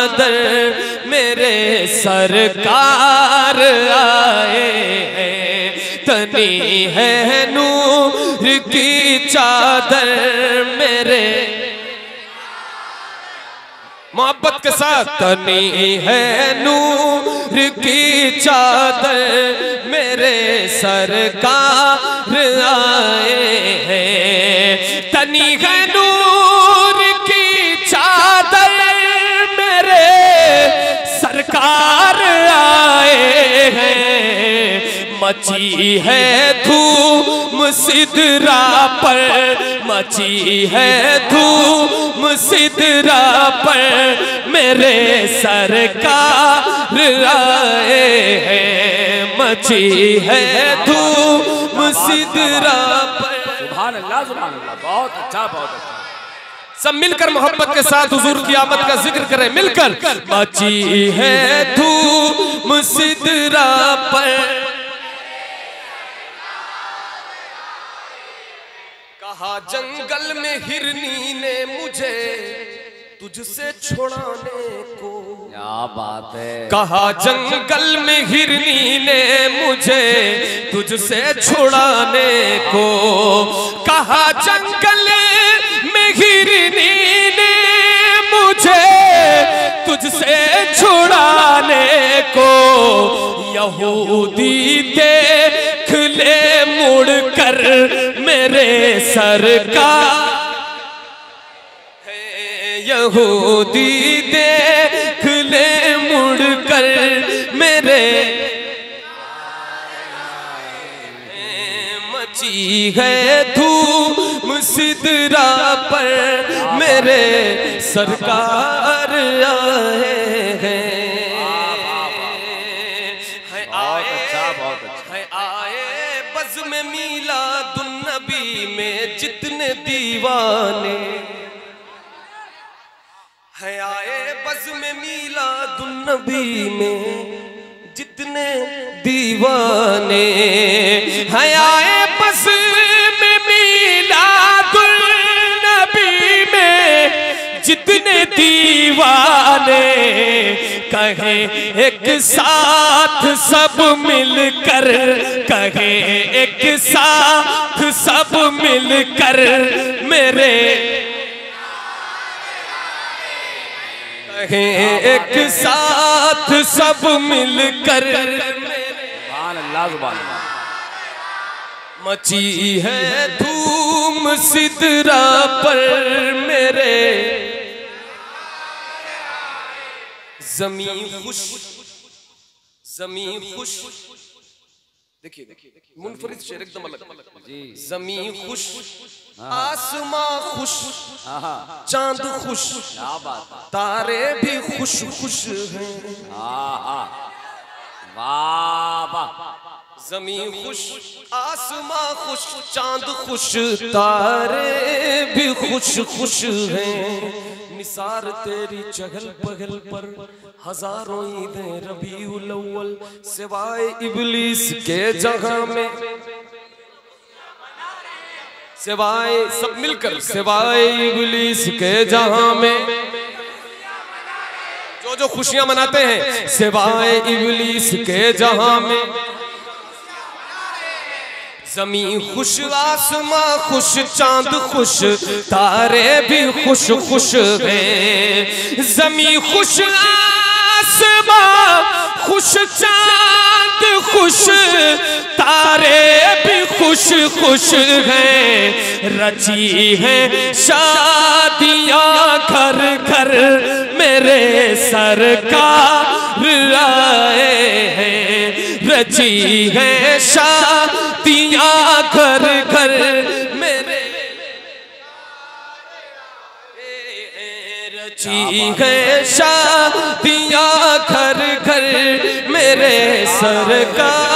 चादर मेरे सरकार आए हैं, तनी है नूर की चादर मेरे, मोहब्बत के साथ, तनी है नूर की चादर मेरे सरकार आए हैं, तनी है नूर की चादर मेरे सरकार आए हैं, मची है धूम सिदरा पर, मची है धूम सिदरा पर मेरे सरकार आए हैं, मची है धूम सिदरा पर। सुभान अल्लाह, सुभान अल्लाह, बहुत अच्छा, बहुत अच्छा। सब मिलकर मोहब्बत के साथ हुजूर की आमद का जिक्र करें मिलकर। मची है धूम सिदरा पर, कहा जंगल में हिरनी ने मुझे तुझसे छुड़ाने को, क्या बात है। कहा जंगल में हिरनी ने मुझे तुझसे छुड़ाने को, कहा जंगल में हिरनी ने मुझे तुझसे छुड़ाने को, यहूदी देख ले मुड़ कर मेरे सरकार, यहूदी देख ले मुड़ कर मेरे, मची है धूम सिदरा पर मेरे सरकार आए हैं, आए बज़ में मीलादुन्नबी में जितने दीवाने है, आए बज़ में मीलादुन्नबी में जितने दीवाने है, आए बज़ में मीलादुन्नबी में जितने दीवाने, कहे एक साथ सब मिलकर, कहे एक साथ सब मिलकर मेरे, कहे एक साथ सब मिलकर मेरे, सुभान अल्लाह, सुभान अल्लाह। मची है धूम सिदरा पर मेरे, ज़मीं खुश, ज़मीं खुश, देखिए मुनफरिद शेर एकदम अलग जी। ज़मीं खुश, आसमां खुश, चांद खुश, तारे भी खुश खुश हैं, वाह वाह। ज़मीं खुश, आसमां खुश, चांद खुश, तारे भी खुश खुश हैं, निसार तेरी चहल पहल पर हजारों ईदें रबीउल अव्वल, सिवाय इब्लीस के जगह में, सिवाय सब मिलकर, सिवाय इब्लीस के जहां में जो जो खुशियां मनाते हैं, सिवाय इब्लीस के जहां में, ज़मीं खुश, आसमां खुश, चांद खुश, तारे भी खुश खुश हैं, ज़मीं खुश, आसमां खुश, चांद खुश, तारे भी खुश खुश हैं, रची हैं शादियां घर घर मेरे सरकार आए हैं, रची हैं शादियां घर घर मेरे, रची हैं शादियां घर घर मेरे सरकार